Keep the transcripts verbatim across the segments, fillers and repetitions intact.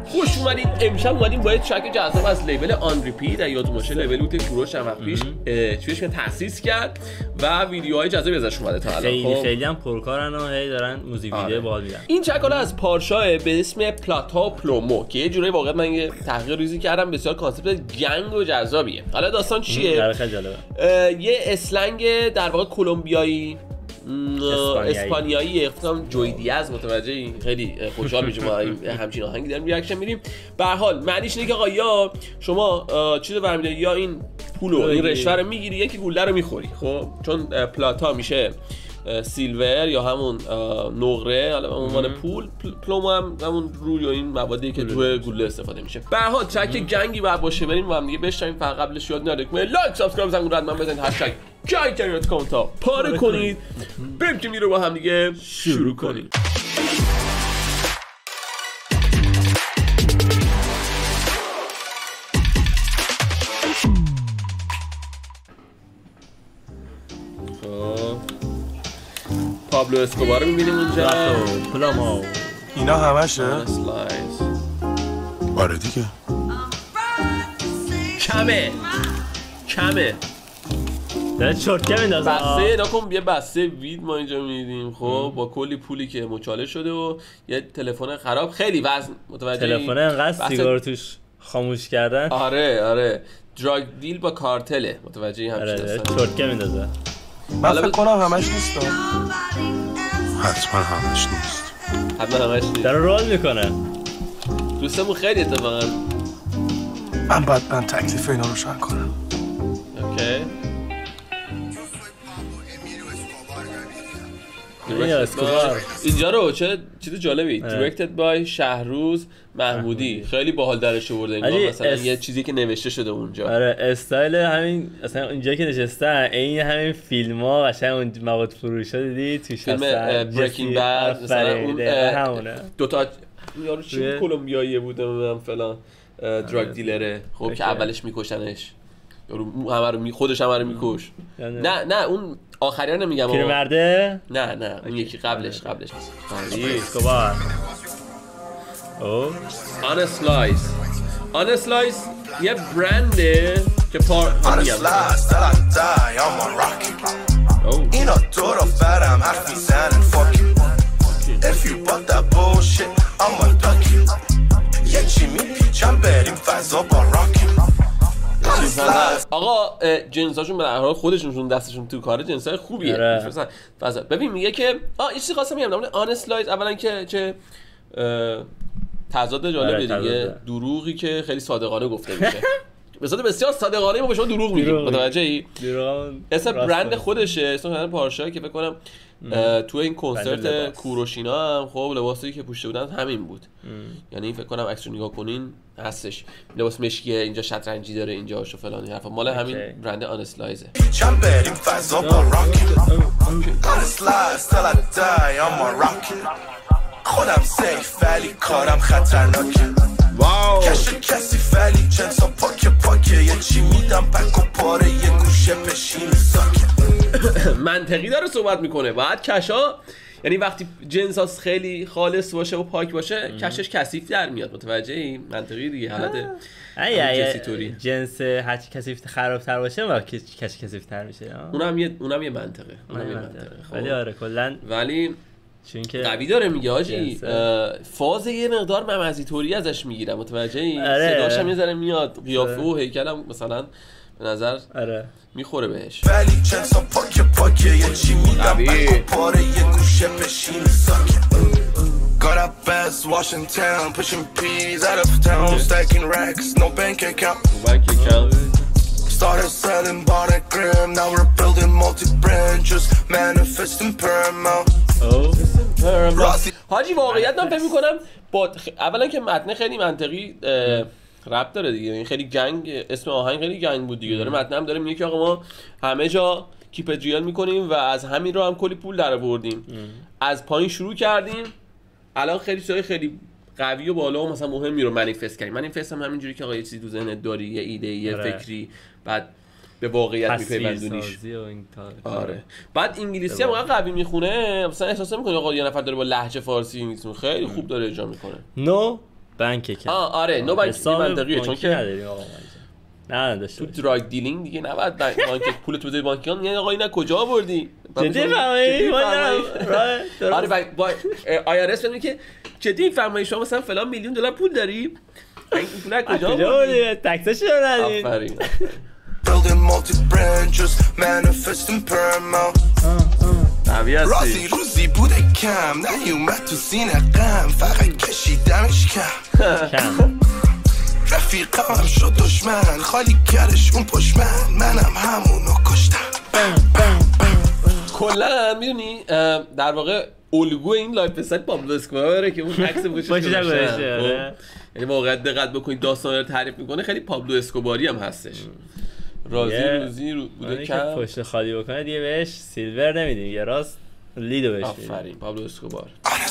خوش اومدید. امشب اومدیم با یه ترک جذاب از لیبل آن ریپیت. یاد باشه لیبل بود که کوروش چند وقت پیش چیش تأسیس کرد و ویدیوهای جذابی ازش اومده تا الان. خیلی خیلی هم پرکارن و هی دارن موزیک ویدیو باحال میدن. این ترک حالا از پارشا به اسم پلاتا پلومو که یه جوری واقعا من یه تحقیق ریزی کردم، بسیار کانسپت گنگ و جذابیه. حالا داستان چیه؟ خیلی جالبه. یه اسلنگ در واقع کلمبیایی اسپانیایی اختام جوی دیاز متوجهی؟ خیلی خوشحال میشم ما همچین آهنگی داریم ریاکشن میدیم. به هر حال معنیش اینه که آقا یا شما چیزو برمی‌داری یا این پولو این رشوه رو میگیری یکی گوله رو میخوری. خب چون پلاتا میشه سیلور یا همون نقره حالا به عنوان پول، پلومو هم همون روی و این موادی که توی گوله استفاده میشه. به هر حال ترک گنگی بعد باشه بریم با هم دیگه بشنویم. فقط قبلش یاد نره که لایک سابسکرایب زنگون حتما بزنید، هشتگ جای کریات کامنتا پاره کنید. بریم که میره با هم دیگه شروع کنیم. پابلو اسکوبار رو میبینیم اونجا. پلومو اینا همشه؟ آره دیگه. کمه کمه داره چرتکه میندازه. بسته نکن یه بسته وید ما اینجا میدیم خب با کلی پولی که مچاله شده و یه تلفن خراب خیلی وزن متوجه. تلفن انقدر سیگار توش خاموش کردن. آره آره دراگ دیل با کارتله متوجه همچین آره چرتکه میندازه. من فکر کنم همش نیست. حتما همش نیست. حتما همش نیست. داره رول میکنه. دوستمون خیلی اتفاقا. من باید من تکلیف اینا رو روشن کنم. اوکی. اینجا رو چه چیز جالبی directed by شهروز محمودی. خیلی باحال درش آورده انگار مثلا اس... یه چیزی که نوشته شده اونجا. آره استایل همین اصلا اونجا که نشستن این همین فیلم‌ها قشنگ اون مواد فروشا دیدی توش فیلم بریکینگ بد مثلا اون همونه دو تا یارو چی کلمبیایی بوده من فلان دراگ دیلره خب که اولش میکشنش یارو همه رو می خودش همه رو میکش. نه نه اون آخری رو نمیگم. پیرمرده؟ نه نه اون یکی قبلش قبلش اسکوبار. او آن اسلایس. آن اسلایس یه برنده که پار میگم اینا تو رو فرم حرف میزنن فاکی If you bought that bullshit I'm a ducky یه چی میپیچم بریم فضا با راکی. آقا جنساشون به هر حال خودشون دستشون تو کار جنسای خوبیه. فضا ببین میگه که آ این چیزی خواستم بگم در مورد آنست لایز. اولا که چه تضاد جالبی دیگه، دروغی که خیلی صادقانه گفته میشه. به صورت بسیار صادقانه ما به شما دروغ میگیم متوجهی؟ اسم برند خودشه، اسم پارشا که فکر کنم تو این کنسرت کوروشینا هم خب لباسی که پوشیده بودن همین بود. یعنی فکر کنم عکس رو نگاه کنین هستش لباس مشکیه، اینجا شطرنجی داره اینجا و فلان حرفا مال همین برند آنست لایزه. چم بریم فضا با راکی آنست لایز تا لا دای اما راکی خودم سیف ولی کارم خطرناکه. واو کش کسی ولی جنسا پاکه پاکه یه چی میدم پک و پاره یه گوشه بشین ساکه. منطقی داره صحبت میکنه. باید کشا یعنی وقتی جنس خیلی خالص باشه و پاک باشه کشش کثیف در میاد متوجهی؟ منطقی دیگه حالت ای جنس هر چی کثیف خرابتر باشه و کش کثیف‌تر میشه. اونم یه اونم یه منطقه. اونم یه منطقه. ولی آره کلا ولی چون که قوی داره میگه حاجی فاز یه مقدار ممزی طوری ازش میگیرم متوجهی؟ آره. صداش هم یه ذره میاد قیافه و هیکلم مثلا به نظر آره میخوره بهش. ولی جنسا پاکه پاکه یه چی میدم پک و پاره یه گوشه بشین ساکه. Got up fast, Washington, pushing P's out of town, stacking racks, no bank account. Bank account. Started selling bought a gram, now we're building multi-brand, just manifesting paramount. Oh, حاجی واقعیت من فکر میکنم با اولا که متن خیلی منطقی رپ داره دیگه، این خیلی گنگ اسم آهنگ خیلی گنگ بود دیگه. داره متن هم داره میگه که آقا ما همه جا کیپ ریال میکنیم و از همین رو هم کلی پول در آوردیم. از پایین شروع کردیم الان خیلی چیزای خیلی قوی و بالا و مثلا مهمی رو منیفست کردیم. منیفست هم همینجوری که آقا یه چیزی تو ذهنت داری، یه ایده، یه فکری، بعد به واقعیت میپیوندونیش. آره. بعد انگلیسی هم واقعا قوی میخونه، مثلا احساس میکنی آقا یه نفر داره با لهجه فارسی میخونه، خیلی خوب داره اجرا میکنه. نو بانک که آه آره نو بانک منطقیه چون که نداریم آقا نه داشته تو دراگ دیلینگ دیگه نباید بانک پولت بده بانکیان میگن آقا اینا کجا آوردی جدی فهمی آره با آی آر اس میگه که جدی فهمی شما مثلا فلان میلیون دلار پول داری این پول کجا آوردی تکسش رو ندین آفرین Building multi-brand just manifesting paramount رازی روزی بوده کم نیومد تو سینه غم فقط کشیدمش کم رفیقم هم شد دشمن خالی کردش اون پشت من منم همونو کشتم کلا میدونی در واقع الگو این لایف استایل پابلو اسکوباره که اون عکس پشتش گذاشتن یعنی واقعا دقت بکنید داستانا رو تعریف میکنه خیلی پابلو اسکوباری هم هستش رازی روزی رو بوده کم پشت خالی بکنه دیگه بهش سیلور نمیدیم یه راست لیدو بهش میدیم آفرین پابلو اسکوبار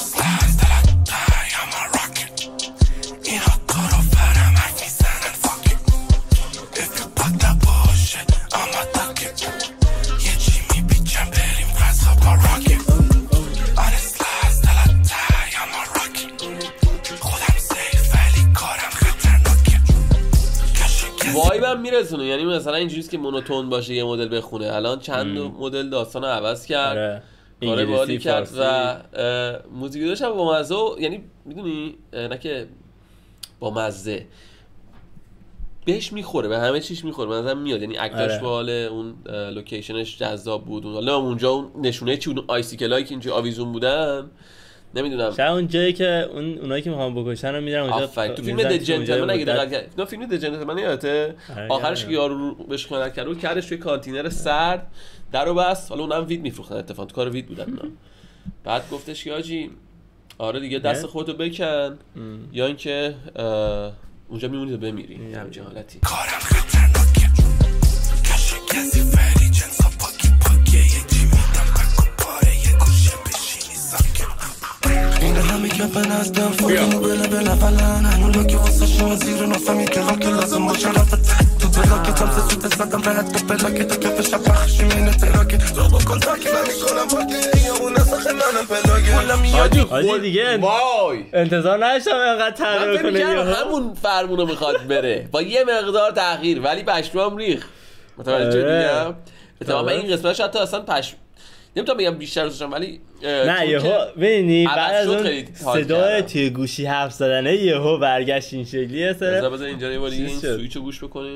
وایبم میرسونه یعنی مثلا اینجوریه که مونوتون باشه یه مدل بخونه الان چند مدل داستانو عوض کرد کار بالی کرد و موزیک داشت هم با مزه یعنی میدونی نه که با مزه بهش میخوره به همه چیش میخوره مثلا میاد یعنی اکتاش باله اون لوکیشنش جذاب بود اون حالا اونجا اون نشونه چی اون آیسیکلایی که اینجا آویزون بودن نمیدونم شاید اون جایی که اون اونایی که میخوان بکشن رو میذارن اونجا آفرین تو فیلم د جنتلمن اگه دقت کرد نه فیلم د جنتلمن یادته آخرش که یارو بهش خیانت کرد رو کردش توی کانتینر سرد درو بس حالا اونم وید میفروختن اتفاقا تو کار وید بودن اینا بعد گفتش که آجی آره دیگه دست خودتو بکن یا اینکه اونجا میمونی تو بمیری همچین حالتی کارم خطرناکه کش کسی فری جنسا پاکی پاکی یه چی میدم بکو پاره یه گوشه بشینی ساکت این همه که بنازدم فاکینو بله بله فلان هنو لکی واسه شما زیر نفهمی که راک لازم باشه رفت تو بلاکت هم سه سوت زدم رهت تو بلاکت تو کفش بخشی مینه تراکت تو با کنتاکی من میکنم پاکی یا اون نسخه منم بلاکت آجی دیگه وای انتظار نداشتم اینقدر تغییر کنه همون فرمونو میخواد بره با یه مقدار تغییر ولی پشمام ریخ متوجه میگم اتفاقا این قسمتش حتی اصلا پشم نمیتونم بگم بیشتر دوستشم ولی نه یهو ببینی بعد از اون صدای توی گوشی حرف زدنه یهو برگشت این شکلیه سر بذار بذار اینجا یه بار این سویچو گوش بکنیم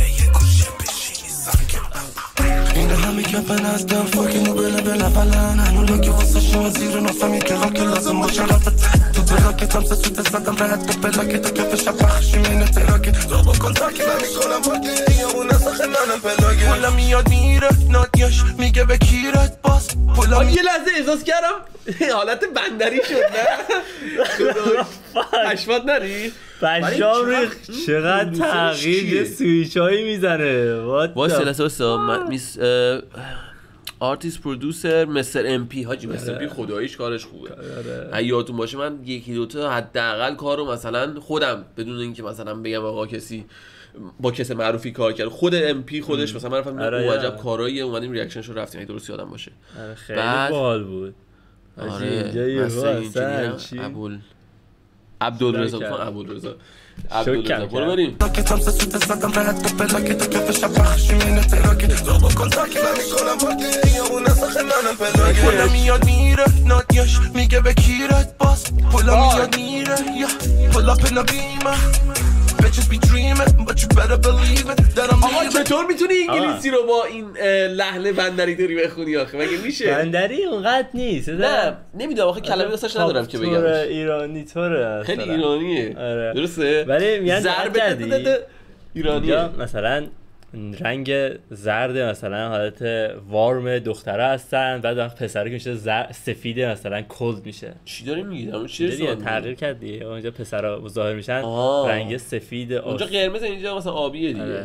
این همه که بنازدم فاکینو بله بله فلان هنو لکی واسه شما زیر نفهمی که راک لازم باشه رفت تو بلاکت هم سه سوت زدم رهت تو بلاکت تو کفش بخشی مینه تراکت تو با کنتاکی من میکنم پاکی یا اون نسخه منم بلاکت پولا میاد میره نادیاش میگه به کیرت باز پولا یه لحظه احساس کردم حالت بندری شد نه پشمات نری پشمام ریخ چقدر تغییر یه سویچ هایی میزنه واسه لحظه واسه میس آرتیست پرودوسر مستر ام پی حاجی مستر ام پی خداییش کارش خوبه اگه یادتون باشه من یکی دوتا حداقل کارو مثلا خودم بدون اینکه مثلا بگم آقا کسی با کسی معروفی کار کرد خود ام پی خودش مثلا من رفتم اون عجب کارایی اومدیم ریاکشنشو رفتیم اگه درست یادم باشه خیلی باحال بود آره مثلا ابوال عبدالرضا عبدالرضا عبدالرضا برو بریم تاکتم سه سوت زدم رهت تو بلاکت تو کفش بخشی مینه تراکت تو با کنتاکی من میکنم پاکی یا اون نسخه منم بلاکت پولا میاد میره نادیاش میگه به کیرت باز پولا میاد میره یا پولا پنا بیمه bitches be dreaming but you better believe it that I'm آقا چطور میتونی انگلیسی رو با این لحن بندری داری بخونی آخه مگه میشه بندری اونقدر نیست نه نمیدونم آخه کلمه راستش ندارم که بگم ایرانی طوره خیلی ایرانیه درسته ولی میگن ضربه ایرانیه مثلا رنگ زرد مثلا حالت وارم دختره هستن بعد وقت پسره که میشه سفید مثلا کلد میشه چی داری میگی اون چی دیگه تغییر کردی اونجا پسرا ظاهر میشن آه. رنگ سفید اونجا قرمز اینجا مثلا آبیه دیگه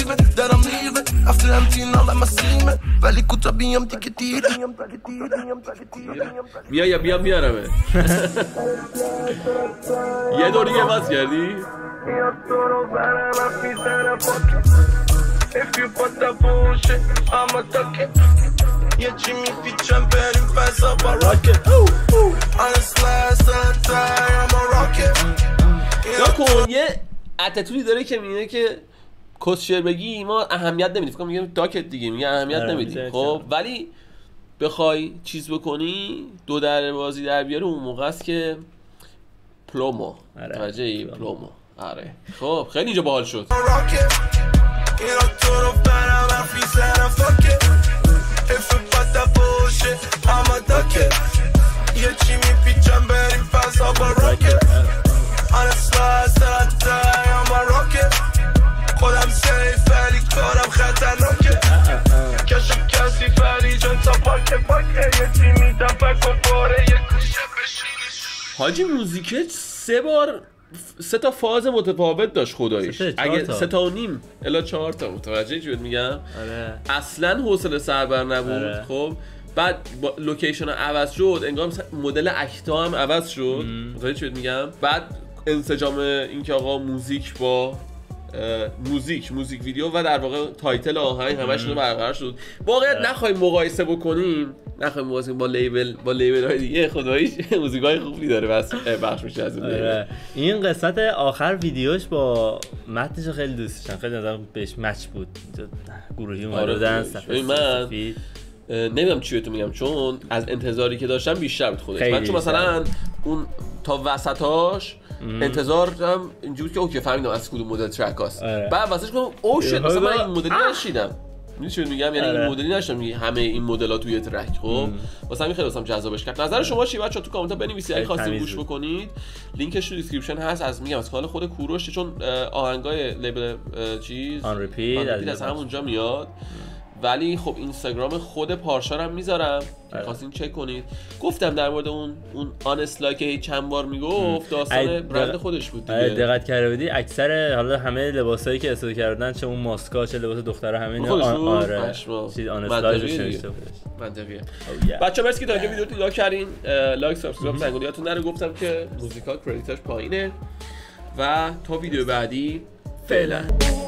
بیا یا بیا میارمه یه دور دیگه باز کردی If you put that bullshit, I'ma duck it. Yeah, Jimmy پیچم بریم فضا با راکت. On a slide, slide, tie, I'm a rocket. نگاه کن یه اتیتودی داره که میگه که کسشر بگی ما اهمیت نمیدیم، فکر کنم میگم داکت دیگه میگه اهمیت نمیدیم. خب ولی بخوای چیز بکنی دو در بازی در بیاره اون موقع است که پلومو توجهی پلومو. آره خب خیلی اینجا باحال شد. یه چی میپیچم بریم فضا با راکت خودم سیف ولی کارم خطرناکه کشم کسی فری جان تا پاکه پاکه یه چی میدم فکر باره یه کشه بشینش. حاجی موزیکت سه بار سه تا فاز متفاوت داشت خداییش. اگه سه تا و نیم الا چهار تا متوجه چی میگم. آره. اصلا حوصله سربر نبود. آره. خب بعد با لوکیشن ها عوض شد انگار مدل اکتا هم عوض شد متوجه چی میگم. بعد انسجام این که آقا موزیک با موزیک موزیک ویدیو و در واقع تایتل آهنگ همشون برقرار شد. واقعا نخوایم مقایسه بکنیم نخوایم مقایسه با لیبل با لیبل های دیگه خداییش موزیکای خوبی داره بس بخش میشه از اون. این قسمت آخر ویدیوش با متنش خیلی دوست داشتم، خیلی نظرم بهش مچ بود. گروهی اومدن صفحه من نمیدونم چی بهتون میگم چون از انتظاری که داشتم بیشتر بود خودش. من چون مثلا اون تا وسطاش انتظارم اینجوری که اوکی فهمیدم از کدوم مدل ترک هاست. بعد واسش گفتم او شت مثلا من این مدلی نشیدم. میدونی چی میگم یعنی این مدلی نشدم همه این مدل‌ها توی ترک. خب واسه همین خیلی واسم جذابش کرد. نظر شما چیه بچه‌ها تو کامنت ها بنویسید اگه خواستید گوش بکنید. لینکش تو دیسکریپشن هست از میگم از کانال خود کوروش چون آهنگای لیبل چیز آن ریپیت از همونجا میاد. ولی خب اینستاگرام خود پارسا رو هم میذارم که خواستین چک کنید. گفتم در مورد اون اون آنست لایک چند بار میگفت داستان برند خودش بود دیگه. دقت کرده بودی اکثر حالا همه لباسایی که استفاده کردن چه اون ماسکا چه لباس دخترها همین آره چیز آنست لایک نوشته بود. منطقیه. بچه‌ها مرسی که تا اینجا ویدیو رو نگاه کردین. لایک سابسکرایب زنگولیاتون نره. گفتم که موزیکال کردیتاش پایینه و تا ویدیو بعدی فعلا